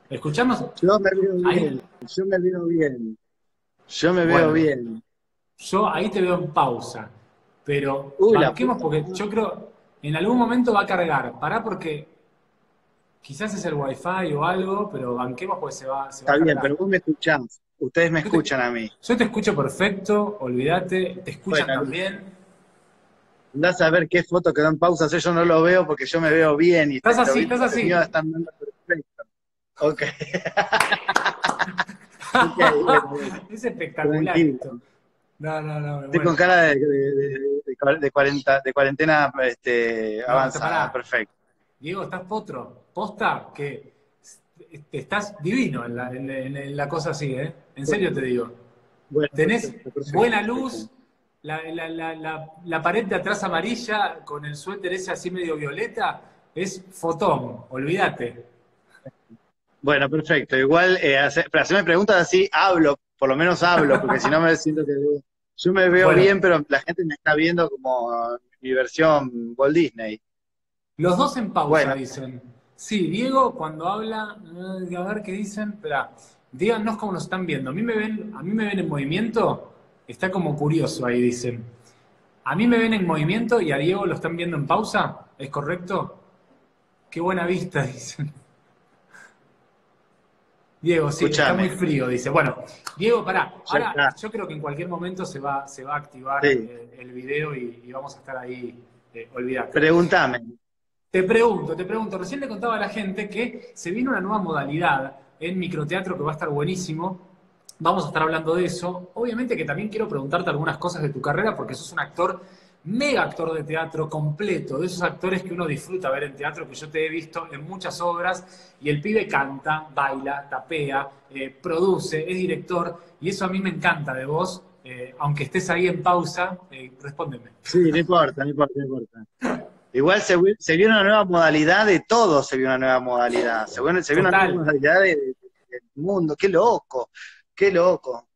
¿Escuchamos? Yo me veo Ahí, bien, yo me veo bien, yo me veo bueno, bien. yo ahí te veo en pausa, pero Uy, la banquemos puta porque madre. yo creo en algún momento va a cargar. Pará porque quizás es el wifi o algo, pero banquemos porque se va Está a bien, cargar. pero vos me escuchás, ustedes me Yo te, escuchan a mí. yo te escucho perfecto, olvídate, te escuchan Bueno, también. andás a ver qué foto quedó en pausa, yo no lo veo porque yo me veo bien y Estás lo así, vi, estás los míos así. están dando perfecto. Ok, ok, bueno, bueno, Es espectacular tranquilo. esto. No, no, no, me Estoy con muero. cara de cuarentena No, avanzada, pará. perfecto. Diego, estás potro. Posta que estás divino en la cosa así, ¿eh? En serio te Bueno, digo. bueno, Tenés perfecto, perfecto, buena perfecto. luz, la pared de atrás amarilla con el suéter ese así medio violeta, es fotón, olvídate. Bueno, perfecto. Igual, pero hacerme preguntas así, hablo, por lo menos hablo, porque si no me siento que yo me veo Bueno, bien, pero la gente me está viendo como mi versión Walt Disney. los dos en pausa, Bueno, dicen. Sí, Diego cuando habla, a ver qué dicen, espera, díganos cómo nos están viendo. A mí me ven en movimiento, está como curioso ahí, dicen. A mí me ven en movimiento y a Diego lo están viendo en pausa, ¿es correcto? Qué buena vista, dicen. Diego, sí, está muy escúchame, frío, dice. Bueno, Diego, pará. ya Ahora está. yo creo que en cualquier momento se va a activar Sí, el video y vamos a estar ahí, olvídate. pregúntame. Te pregunto, recién le contaba a la gente que se viene una nueva modalidad en microteatro que va a estar buenísimo. Vamos a estar hablando de eso. Obviamente que también quiero preguntarte algunas cosas de tu carrera porque sos un actor, mega actor de teatro completo, de esos actores que uno disfruta ver en teatro, que yo te he visto en muchas obras y el pibe canta, baila, tapea, produce, es director y eso a mí me encanta de vos. Aunque estés ahí en pausa, respóndeme. Sí, no importa, no importa, no importa. Igual se vio una nueva modalidad de todo, se vio una nueva modalidad. Se vio una nueva Total. modalidad del mundo. Qué loco, qué loco.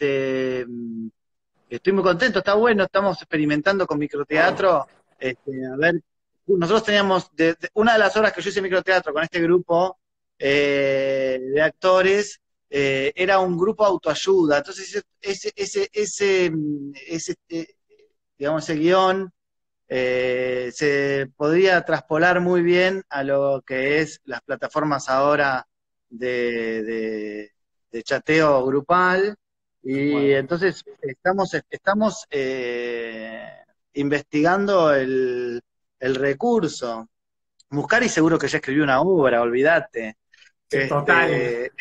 Estoy muy contento, está bueno, estamos experimentando con microteatro. A ver, nosotros teníamos, una de las obras que yo hice en microteatro con este grupo de actores, era un grupo de autoayuda. Entonces, digamos, ese guión se podría traspolar muy bien a lo que es las plataformas ahora de chateo grupal. Tal Y cual. entonces estamos investigando el recurso. Muscari seguro que ya escribió una obra, olvídate. Total. Este,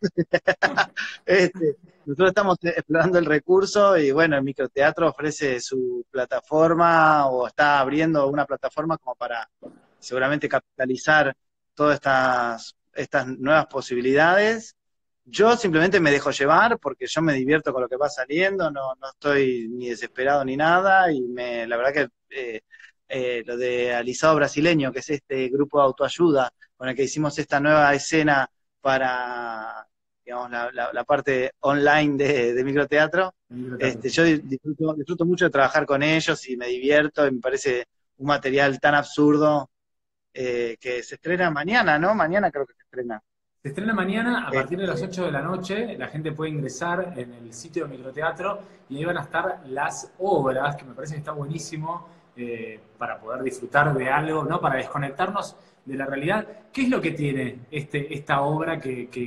nosotros estamos explorando el recurso y bueno, el microteatro ofrece su plataforma o está abriendo una plataforma como para seguramente capitalizar todas estas nuevas posibilidades. Yo simplemente me dejo llevar porque yo me divierto con lo que va saliendo, no estoy ni desesperado ni nada y la verdad que lo de Alisado Brasileño, que es este grupo de autoayuda con el que hicimos esta nueva escena para, digamos, la parte online de microteatro, yo disfruto mucho de trabajar con ellos y me divierto y me parece un material tan absurdo que se estrena mañana, ¿no? Mañana creo que se estrena. Se estrena mañana a partir de las Este, 8 de la noche. La gente puede ingresar en el sitio de Microteatro y ahí van a estar las obras, que me parece que está buenísimo para poder disfrutar de algo, ¿no? Para desconectarnos de la realidad. ¿Qué es lo que tiene esta obra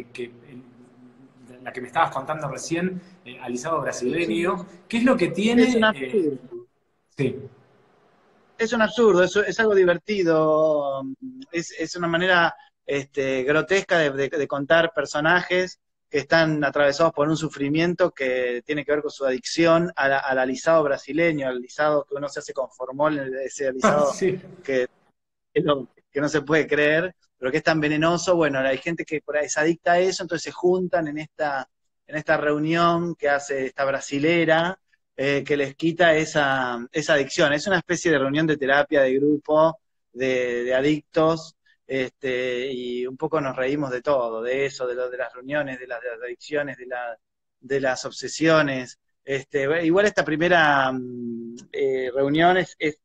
la que me estabas contando recién, Alisado es Brasileño? un, ¿Qué es lo que es un tiene? absurdo. Sí, Es un absurdo, es algo divertido, es una manera grotesca de contar personajes que están atravesados por un sufrimiento que tiene que ver con su adicción al alisado brasileño, al alisado que uno se hace con formol, ese alisado sí. que, que no se puede creer, pero que es tan venenoso. Bueno, hay gente que por ahí es adicta a eso, entonces se juntan en esta reunión que hace esta brasilera, que les quita esa adicción. Es una especie de reunión de terapia de grupo, de adictos, y un poco nos reímos de todo, de eso, de las reuniones, de las adicciones, de las obsesiones. Igual esta primera reunión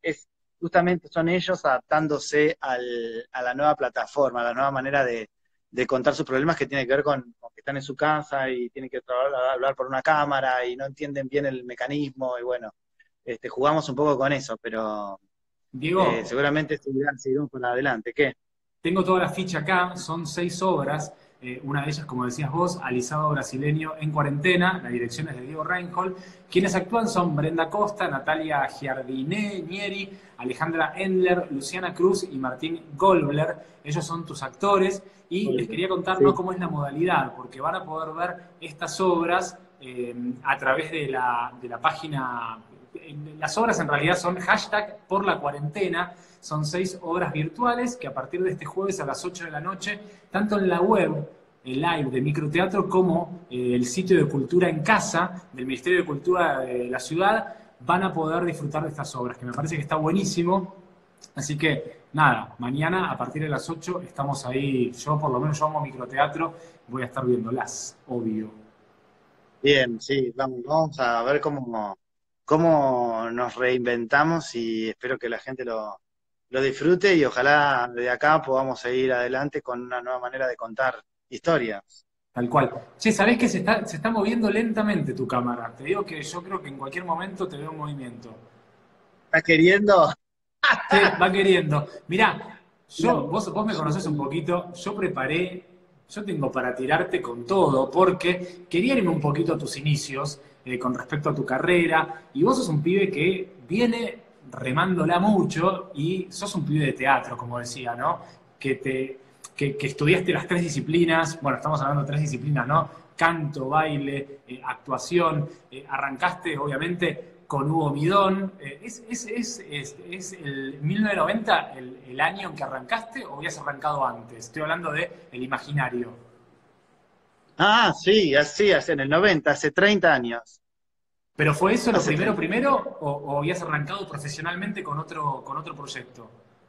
justamente son ellos adaptándose a la nueva plataforma, a la nueva manera de de contar sus problemas que tiene que ver con que están en su casa y tienen que hablar por una cámara y no entienden bien el mecanismo y bueno, jugamos un poco con eso, pero Diego, seguramente seguiremos por adelante. ¿Qué? tengo toda la ficha acá, son 6 obras. Una de ellas, como decías vos, Alisado Brasileño en Cuarentena, la dirección es de Diego Reinhold. Quienes actúan son Brenda Costa, Natalia Giardinieri, Alejandra Endler, Luciana Cruz y Martín Goldbler. Ellos son tus actores y les quería contar Sí. ¿no? cómo es la modalidad, porque van a poder ver estas obras a través de la página. Las obras en realidad son hashtag por la cuarentena. Son 6 obras virtuales que a partir de este jueves a las 8 de la noche, tanto en la web, el live de Microteatro, como el sitio de Cultura en Casa del Ministerio de Cultura de la ciudad, van a poder disfrutar de estas obras, que me parece que está buenísimo. Así que, nada, mañana a partir de las 8 estamos ahí. Yo, por lo menos, yo amo Microteatro, voy a estar viéndolas, obvio. Bien, sí, vamos a ver cómo nos reinventamos y espero que la gente lo disfrute y ojalá de acá podamos seguir adelante con una nueva manera de contar historias. Tal cual. Che, ¿sabés que se está moviendo lentamente tu cámara? Te digo que yo creo que en cualquier momento te veo en movimiento. ¿Estás queriendo? Sí, va queriendo. Mirá, No. vos me conocés un poquito, yo tengo para tirarte con todo, porque quería irme un poquito a tus inicios con respecto a tu carrera, y vos sos un pibe que viene remándola mucho y sos un pibe de teatro, como decía, ¿no? Que estudiaste las 3 disciplinas, bueno, estamos hablando de 3 disciplinas, ¿no? Canto, baile, actuación, arrancaste, obviamente, con Hugo Midón. ¿Es el 1990 el año en que arrancaste o habías arrancado antes? Estoy hablando de el imaginario. Ah, sí, así, hace en el 90, hace 30 años. ¿Pero fue eso lo Hace primero 30. primero o habías arrancado profesionalmente con otro proyecto?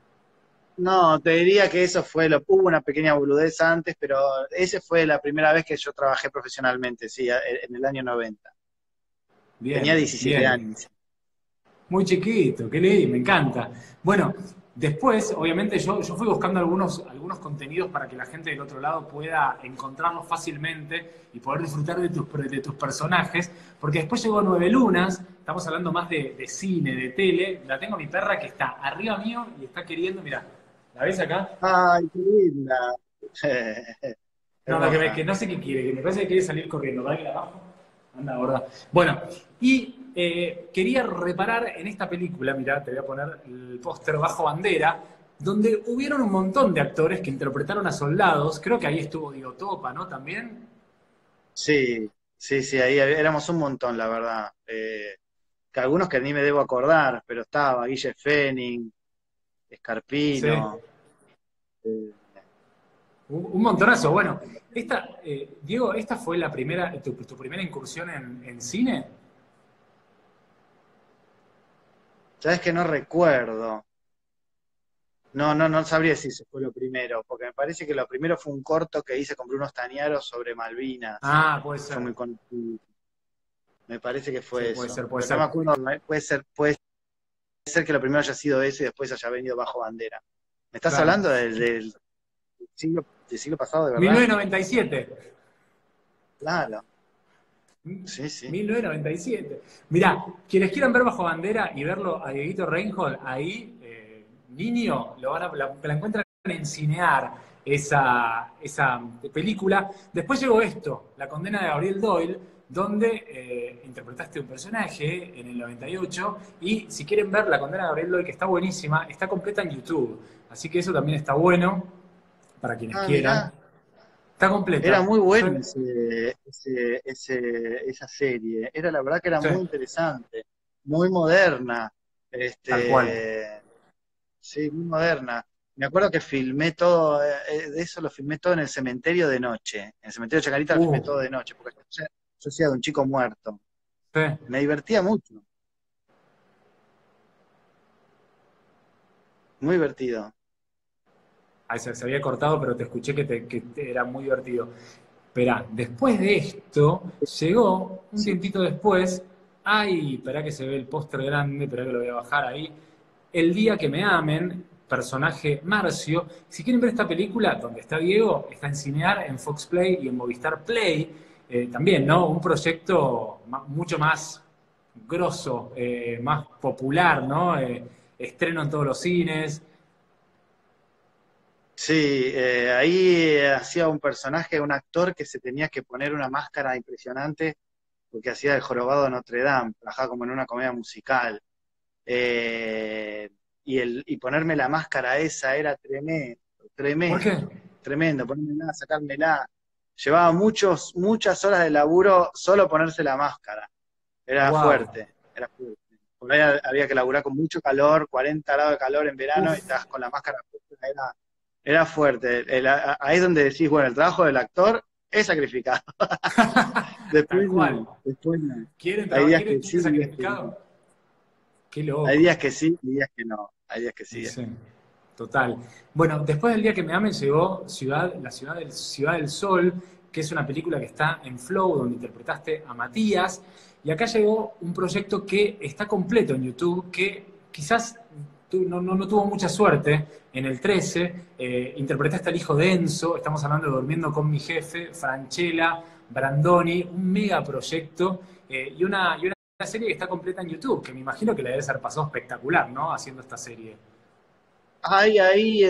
No, te diría que eso hubo una pequeña boludez antes, pero ese fue la primera vez que yo trabajé profesionalmente, sí, en el año 90. Tenía Bien, 17 bien. años. Muy chiquito, qué leí, me encanta. Bueno, después, obviamente, yo fui buscando algunos contenidos para que la gente del otro lado pueda encontrarlos fácilmente y poder disfrutar de tus personajes, porque después llegó Nueve Lunas, estamos hablando más de cine, de tele, la tengo a mi perra que está arriba mío y está queriendo, mirá, ¿la ves acá? Ay, qué linda. No, no, que Hermosa. no sé qué quiere, que me parece que quiere salir corriendo. ¿Para que la bajo? Anda, gorda. Bueno, y quería reparar en esta película, mirá, te voy a poner el póster Bajo Bandera, donde hubieron un montón de actores que interpretaron a soldados. Creo que ahí estuvo Diego Topa, ¿no? También. Sí, sí, sí, ahí éramos un montón, la verdad. Que algunos que ni me debo acordar, pero estaba Guille Fenning, Sí. Escarpino. eh, Un montonazo. Bueno, Diego, ¿esta fue tu primera incursión en cine? ¿Sabes que no recuerdo? No sabría si eso fue lo primero, porque me parece que lo primero fue un corto que hice con Bruno Stagnaro sobre Malvinas. Ah, puede Fue ser. muy conocido. Me parece que Sí, fue puede eso. ser, puede Pero no ser. me acuerdo, puede ser que lo primero haya sido eso y después haya venido bajo bandera. ¿Me estás Claro. hablando del siglo pasado, de verdad? 1997. Claro, sí, sí. 1997. Mirá, quienes quieran ver Bajo Bandera y verlo a Dieguito Reinhold ahí, niño, la encuentran en Cinear, esa película. Después llegó esto, La condena de Gabriel Doyle, donde interpretaste un personaje en el 98, y si quieren ver La condena de Gabriel Doyle, que está buenísima, está completa en YouTube. Así que eso también está bueno, para quienes Ah, quieran. mirá. Está Era completa. muy buena esa serie. Era la verdad que era Sí, muy interesante, muy moderna. tal cual. Este, sí, muy moderna. Me acuerdo que filmé todo, de eso lo filmé todo en el cementerio de noche. En el cementerio de Chacarita lo filmé Uh, todo de noche, porque yo hacía de un chico muerto. sí. Me divertía mucho, muy divertido. Ahí se había cortado, pero te escuché que era muy divertido. Esperá, después de esto, llegó un Sí. tiempito después. Ay, esperá que se ve el póster grande, esperá que lo voy a bajar ahí. El día que me amen, personaje Marcio. Si quieren ver esta película, donde está Diego, está en Cinear, en Fox Play y en Movistar Play. También, ¿no? Un proyecto mucho más grosso, más popular, ¿no? Estreno en todos los cines. Sí, ahí hacía un personaje, un actor que se tenía que poner una máscara impresionante porque hacía el jorobado de Notre Dame, trabajaba como en una comedia musical. Y ponerme la máscara esa era tremendo, ¿Por qué? tremendo, tremendo, ponérmela, sacármela. Llevaba muchas horas de laburo solo ponerse la máscara. Era Wow. fuerte, era fuerte. Por ahí había que laburar con mucho calor, 40 grados de calor en verano y Uf. estabas con la máscara puesta, era fuerte. Ahí es donde decís, bueno, el trabajo del actor es sacrificado. Tal Después cual. no, después no. ¿Quieren, Hay días que quieren sí, días que no. sacrificado? Qué Hay loco. días que sí, y días que no. Hay días que sí, Y días que sí, no. total. Bueno, después del día que me amen llegó Ciudad del Sol, que es una película que está en Flow, donde interpretaste a Matías. Y acá llegó un proyecto que está completo en YouTube, que quizás no tuvo mucha suerte. En el 13 interpretaste al hijo de Enzo, estamos hablando de Durmiendo con mi jefe, Franchella, Brandoni, un mega proyecto y una serie que está completa en YouTube, que me imagino que le debe ser pasado espectacular, ¿no? Haciendo esta serie. Hay ahí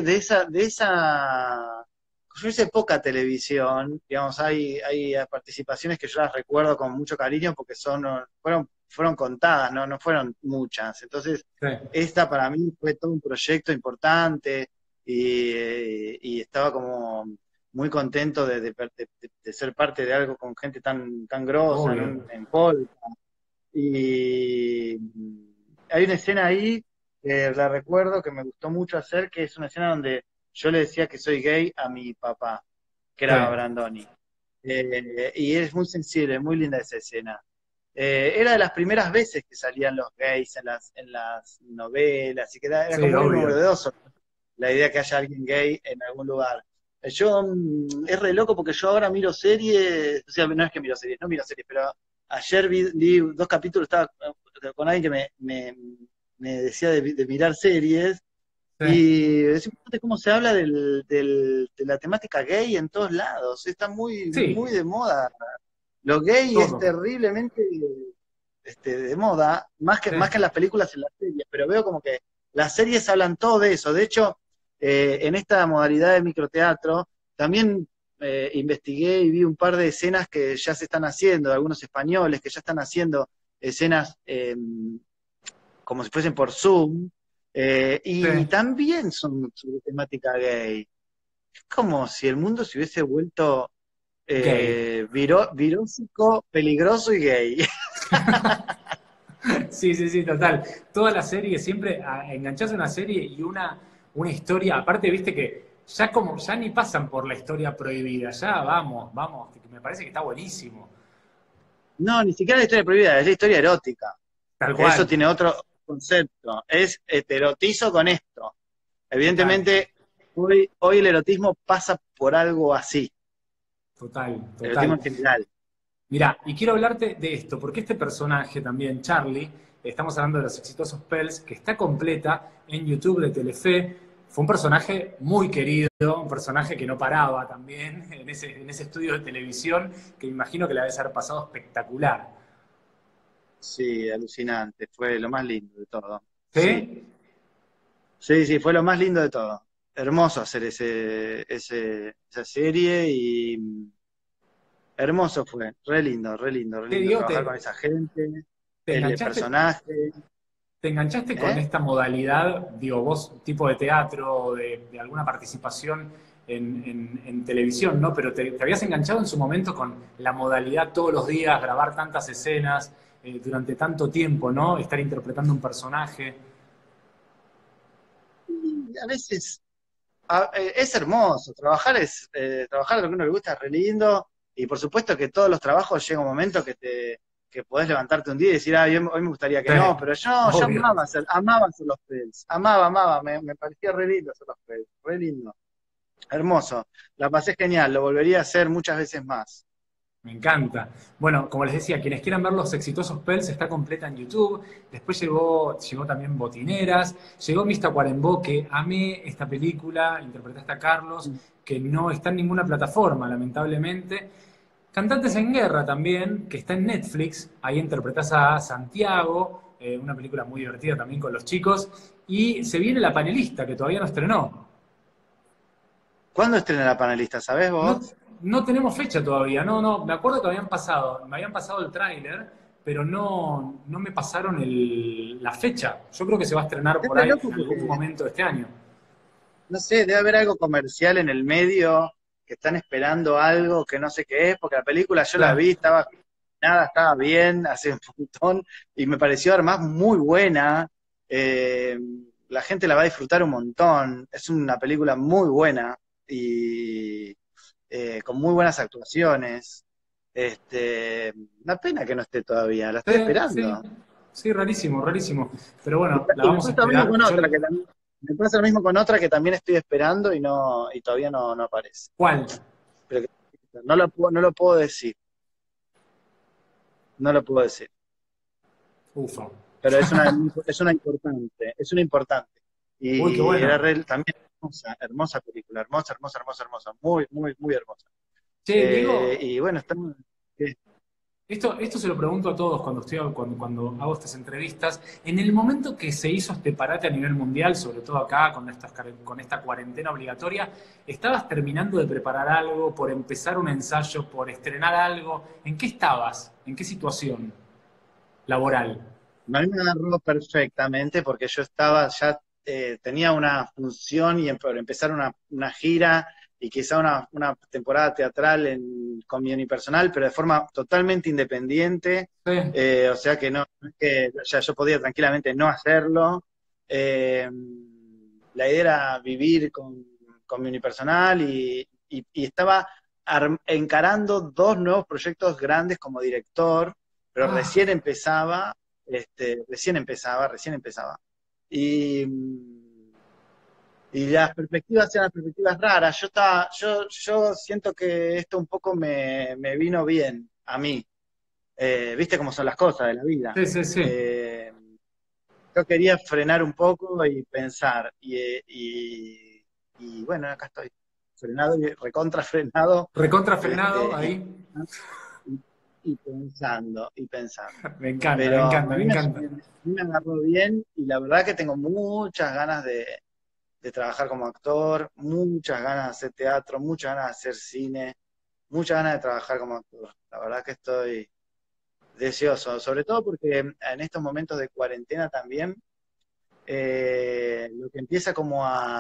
yo hice poca televisión, digamos, hay participaciones que yo las recuerdo con mucho cariño porque fueron contadas, no fueron muchas. Entonces, Sí. esta para mí fue todo un proyecto importante y estaba como muy contento de ser parte de algo con gente tan grosa Obvio. en Pol. Y hay una escena ahí que la recuerdo que me gustó mucho hacer, que es una escena donde yo le decía que soy gay a mi papá, que Sí. era Brandoni. Y es muy sensible, muy linda esa escena. Era de las primeras veces que salían los gays en las novelas, y que era Sí, como muy obvio. novedoso la idea que haya alguien gay en algún lugar. Es re loco porque yo ahora miro series, o sea, no es que miro series, no miro series, pero ayer vi 2 capítulos, estaba con alguien que me decía de mirar series, Sí. y es importante cómo se habla de la temática gay en todos lados, está muy, Sí, muy de moda. Lo gay es todo. terriblemente de moda, Sí. más que en las películas y en las series, pero veo como que las series hablan todo de eso. De hecho, en esta modalidad de microteatro, también investigué y vi un par de escenas que ya se están haciendo, de algunos españoles que ya están haciendo escenas como si fuesen por Zoom, Sí. y también son sobre temática gay. Es como si el mundo se hubiese vuelto Gay. virósico, peligroso y gay. Sí, sí, sí, total. Toda la serie, siempre enganchás una serie y una historia. Aparte, viste que ya ni pasan por la historia prohibida. Ya vamos, que me parece que está buenísimo. No, ni siquiera la historia prohibida, es la historia erótica. Tal Eso cual. tiene otro concepto. Es heterotizo con esto. Total, Evidentemente, hoy el erotismo pasa por algo así. total, El erotismo total. en general. Mirá, y quiero hablarte de esto, porque este personaje también, Charlie, estamos hablando de los exitosos Pels, que está completa en YouTube de Telefe, fue un personaje muy querido, un personaje que no paraba también en ese estudio de televisión, que me imagino que le debe haber pasado espectacular. Sí, alucinante. Fue lo más lindo de todo. Sí, ¿Sí? sí, sí, fue lo más lindo de todo. Hermoso hacer esa serie y hermoso fue. Re Te lindo digo, trabajar con esa gente, te el enganchaste, personaje. te enganchaste con ¿Eh? esta modalidad, digo, vos, tipo de teatro, de alguna participación en televisión, ¿no? Pero te habías enganchado en su momento con la modalidad todos los días, grabar tantas escenas durante tanto tiempo, ¿no? Estar interpretando un personaje. Y a veces es hermoso, trabajar de lo que a uno le gusta es re lindo, y por supuesto que todos los trabajos llega un momento que podés levantarte un día y decir, hoy me gustaría que Sí, no, pero yo obvio. amaba hacer los pels, me parecía re lindo hacer los pels, re lindo, hermoso, la pasé genial, lo volvería a hacer muchas veces más. Me encanta. Bueno, como les decía, quienes quieran ver los exitosos Pels está completa en YouTube. Después llegó también Botineras. Llegó Mista Cuarembó, que amé esta película. Interpretaste a Carlos, que no está en ninguna plataforma, lamentablemente. Cantantes en Guerra también, que está en Netflix. Ahí interpretás a Santiago, una película muy divertida también con los chicos. Y se viene La Panelista, que todavía no estrenó. ¿Cuándo estrena La Panelista? ¿Sabés No, vos? no tenemos fecha todavía, no, me acuerdo que me habían pasado el tráiler, pero no me pasaron la fecha. Yo creo que se va a estrenar Es por re ahí loco en algún porque, momento de este año. no sé, debe haber algo comercial en el medio, que están esperando algo que no sé qué es, porque la película yo la Claro. vi, estaba bien hace un montón, y me pareció además muy buena. Eh, la gente la va a disfrutar un montón. Es una película muy buena y con muy buenas actuaciones. Una pena que no esté todavía, la Sí, estoy sí, esperando. sí, rarísimo, rarísimo. Pero bueno, la Y me vamos a pasa lo mismo esperar. con otra que también, me pasa lo mismo con otra que también estoy esperando y todavía no aparece. ¿Cuál? Pero no lo puedo decir, no lo puedo decir. Ufa. Pero es una importante. Uy, qué Y era bueno. también hermosa, hermosa película, hermosa, hermosa, hermosa, hermosa, muy, muy, muy hermosa. Che, Diego, Y bueno, estamos, esto se lo pregunto a todos cuando hago estas entrevistas. En el momento que se hizo este parate a nivel mundial, sobre todo acá con esta cuarentena obligatoria, ¿estabas terminando de preparar algo, por empezar un ensayo, por estrenar algo? ¿En qué estabas? ¿En qué situación laboral? a mí me agarró perfectamente porque yo estaba ya, tenía una función y por empezar una gira y quizá una temporada teatral con mi unipersonal, pero de forma totalmente independiente, Sí. o sea que no es que ya yo podía tranquilamente no hacerlo. Eh, la idea era vivir con mi unipersonal y estaba encarando dos nuevos proyectos grandes como director, pero Ah, recién empezaba. Y, y las perspectivas eran perspectivas raras. Yo siento que esto un poco me vino bien a mí. Viste cómo son las cosas de la vida. sí, sí, sí. Eh, yo quería frenar un poco y pensar. Y bueno, acá estoy, frenado y recontra frenado. Recontra frenado Este, y, ahí. y pensando, y pensando. Me encanta, me Pero a encanta, me mí encanta. a mí me agarró bien y la verdad que tengo muchas ganas de trabajar como actor, muchas ganas de hacer teatro, muchas ganas de hacer cine, muchas ganas de trabajar como actor. La verdad que estoy deseoso, sobre todo porque en estos momentos de cuarentena también, lo que empieza como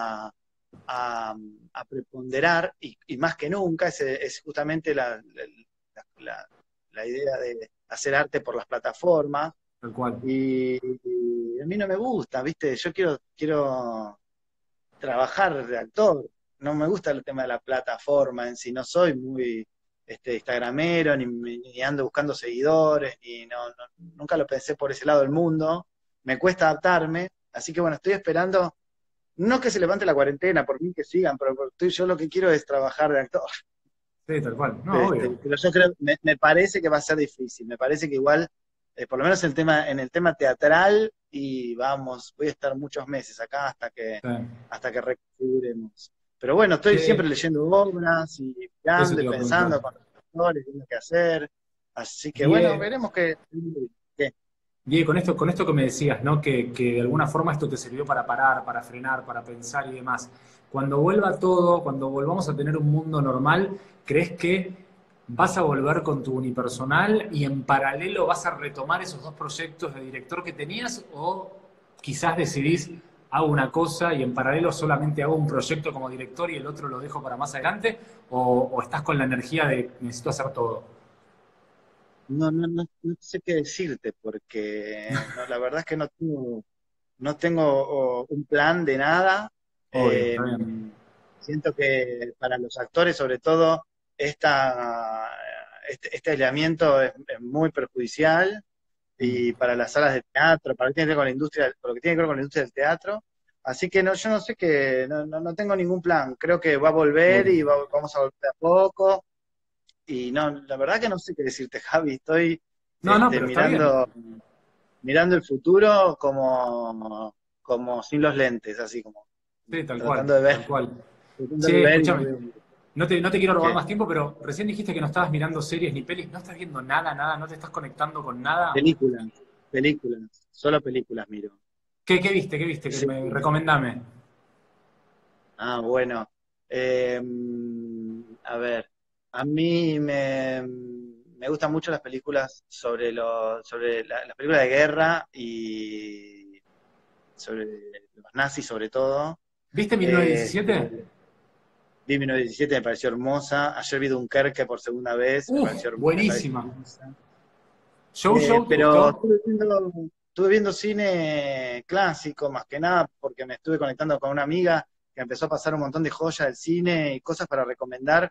a preponderar, y más que nunca, es justamente la- la idea de hacer arte por las plataformas. Tal cual. Y a mí no me gusta, ¿viste? Yo quiero trabajar de actor. No me gusta el tema de la plataforma en sí, no soy muy instagramero, ni ando buscando seguidores, nunca lo pensé por ese lado del mundo. Me cuesta adaptarme, así que bueno, estoy esperando, no que se levante la cuarentena, por mí que sigan, pero yo lo que quiero es trabajar de actor. Sí, tal cual. No, obvio. Pero yo creo, me parece que va a ser difícil, me parece que igual, por lo menos en el tema teatral, y vamos, voy a estar muchos meses acá Sí. hasta que reconfiguremos. Pero bueno, estoy siempre Che, leyendo obras y eso mirando te y iba a preguntar. pensando con los actores, viendo qué hacer. Así que bueno, Die, veremos qué. Con esto que me decías, ¿no? Que de alguna forma esto te sirvió para parar, para frenar, para pensar y demás. Cuando vuelva todo, cuando volvamos a tener un mundo normal, ¿crees que vas a volver con tu unipersonal y en paralelo vas a retomar esos dos proyectos de director que tenías? ¿O quizás decidís, hago una cosa y en paralelo solamente hago un proyecto como director y el otro lo dejo para más adelante? ¿O estás con la energía de necesito hacer todo? No sé qué decirte, porque la verdad es que no tengo un plan de nada. Obvio, Eh, está bien. siento que para los actores, sobre todo, este aislamiento es muy perjudicial y Mm. para las salas de teatro, para lo que tiene que ver con la industria, por lo que tiene que ver con la industria del teatro. Así que yo no sé no tengo ningún plan. Creo que va a volver Obvio. y vamos a volver a poco. y no, la verdad que no sé qué decirte, Javi. Estoy No, no, pero está bien. mirando el futuro como sin los lentes, así como Sí, tal cual, tratando de ver, tal cual. tratando de Che, ver y no escúchame, veo no te quiero robar qué. más tiempo, pero recién dijiste que no estabas mirando series ni pelis, no estás viendo nada, nada, no te estás conectando con nada. Películas, películas, solo películas miro. ¿Qué viste? ¿Qué viste? Que Sí. me recomendame. Ah, bueno. Eh, a ver, a mí me gustan mucho las películas sobre las películas de guerra y sobre los nazis sobre todo. ¿Viste Este, 1917? vi 1917, me pareció hermosa. Ayer vi Dunkerque por segunda vez, me pareció Buenísima. hermosa. ¿Show te Pero gustó? estuve viendo cine clásico, más que nada, porque me estuve conectando con una amiga que empezó a pasar un montón de joyas del cine y cosas para recomendar.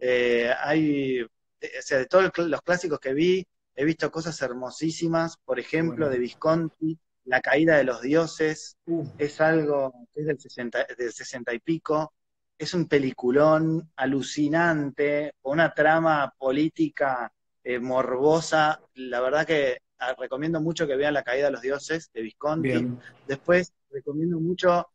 O sea, de todos los clásicos que vi, he visto cosas hermosísimas, por Qué ejemplo, bueno. de Visconti, La caída de los dioses, Uh, es algo que es del 60 y pico, es un peliculón alucinante, con una trama política morbosa. La verdad que recomiendo mucho que vean La caída de los dioses de Visconti. bien. Después recomiendo mucho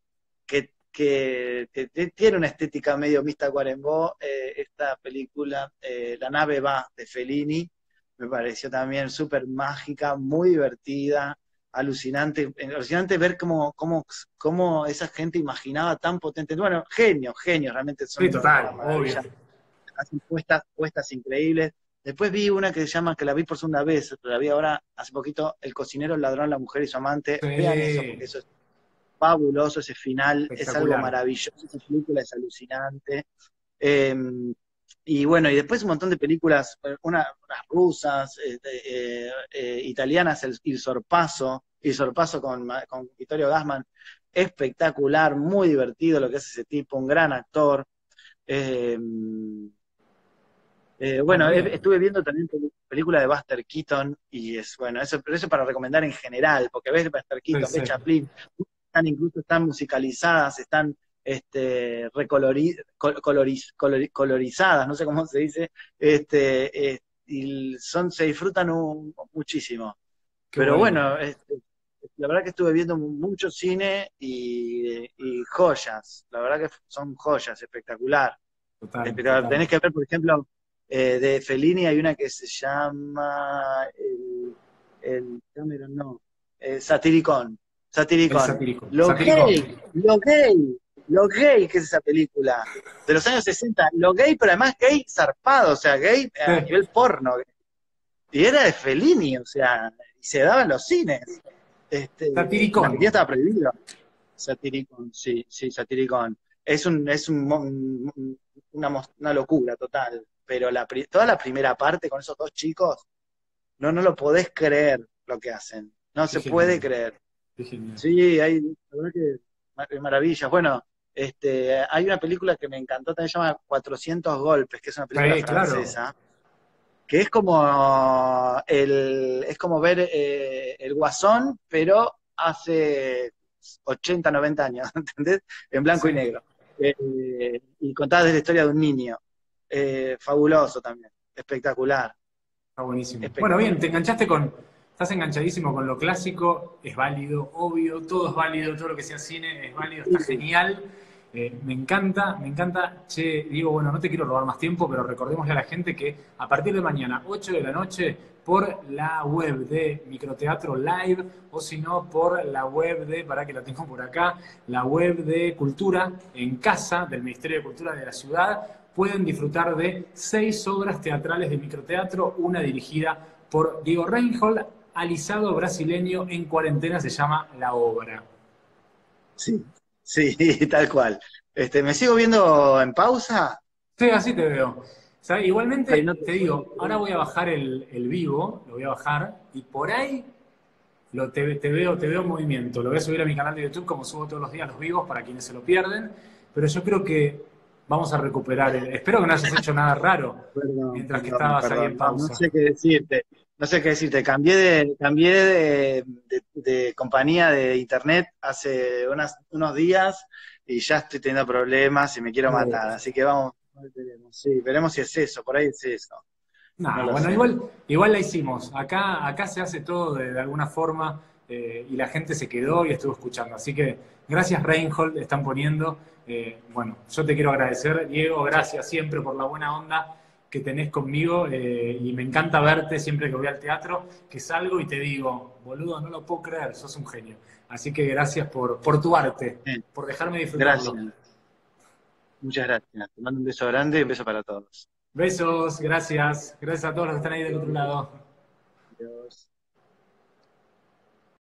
que tiene una estética medio Mista Cuarembó, esta película, La nave va, de Fellini. Me pareció también súper mágica, muy divertida, alucinante ver cómo esa gente imaginaba tan potente. Bueno, genios, realmente Sí, son total, una obvio. maravilla, hacen puestas increíbles. Después vi una que se llama, que la vi por segunda vez, la vi ahora hace poquito, El cocinero, el ladrón, la mujer y su amante. Vean eso, porque Sí, eso es fabuloso, ese final es algo espectacular. maravilloso, esa película es alucinante. Eh, y bueno, y después un montón de películas, unas rusas, italianas, Il Sorpaso con Vittorio Gassman, espectacular, muy divertido lo que es ese tipo, un gran actor. Eh, Bueno, bueno, bien. estuve viendo también películas de Buster Keaton y bueno, pero eso para recomendar en general, porque ves Buster Sí, Keaton, ves sí. Chaplin, están musicalizadas, están colorizadas, no sé cómo se dice, y se disfrutan muchísimo. Qué Pero bueno. bueno, la verdad que estuve viendo mucho cine y joyas, la verdad que son joyas, espectacular. Total, Pero total. tenés que ver, por ejemplo, de Fellini hay una que se llama Cameron, no, Satiricón, El Satiricón. satírico. Lo Satiricón. gay, lo gay, lo gay que es esa película, de los años 60 lo gay, pero además gay zarpado, o sea, gay Sí. a nivel porno. Y era de Fellini, o sea, y se daba en los cines. En Satiricón. Argentina estaba prohibido. Satiricón, sí, sí, Satiricón. Una locura total, pero toda la primera parte con esos dos chicos, no lo podés creer lo que hacen, no Qué se puede genial. creer. Qué genial. Sí, la verdad que maravillas. Bueno, hay una película que me encantó, también se llama 400 golpes, que es una película Claro. francesa, que es como ver el Guasón, pero hace 80, 90 años, ¿entendés? En blanco y Sí. negro. Y contada desde la historia de un niño. Fabuloso también, espectacular, Está buenísimo. Bueno, bien, espectacular. estás enganchadísimo con lo clásico, es válido, obvio, todo es válido, todo lo que sea cine es válido, está Sí, genial. Me encanta, me encanta. Che, digo, bueno, no te quiero robar más tiempo, pero recordémosle a la gente que a partir de mañana, 8 de la noche, por la web de Microteatro Live, o si no, por la web para que la tengo por acá, la web de Cultura en Casa, del Ministerio de Cultura de la Ciudad, pueden disfrutar de 6 obras teatrales de microteatro, una dirigida por Diego Reinhold, alisado brasileño en cuarentena, se llama La Obra. sí, sí, tal cual. ¿Me sigo viendo en pausa? Sí, así te veo. ¿Sabes? Ay, no Igualmente, te te puedo digo, ahora creer. voy a bajar el vivo, lo voy a bajar, y por ahí te veo en movimiento. Lo voy a subir a mi canal de YouTube, como subo todos los días los vivos, para quienes se lo pierden, pero yo creo que vamos a recuperar. Espero que no hayas hecho nada raro Perdón, mientras que perdón, estabas ahí en perdón. No pausa. sé qué decirte. No sé qué decirte. Cambié de compañía de internet hace unos días y ya estoy teniendo problemas y me quiero Oh, matar. Así que vamos. Sí, veremos si es eso, por ahí es eso. No No, lo bueno, sé. igual la hicimos. Acá se hace todo de alguna forma y la gente se quedó y estuvo escuchando. Así que gracias, Reinhold, están poniendo. Bueno, yo te quiero agradecer, Diego, gracias siempre por la buena onda que tenés conmigo y me encanta verte siempre que voy al teatro, que salgo y te digo, boludo, no lo puedo creer, sos un genio. Así que gracias por tu arte, Bien, por dejarme disfrutarlo. gracias, muchas gracias. Te mando un beso grande y un beso para todos. Besos, gracias. Gracias a todos los que están ahí del otro lado.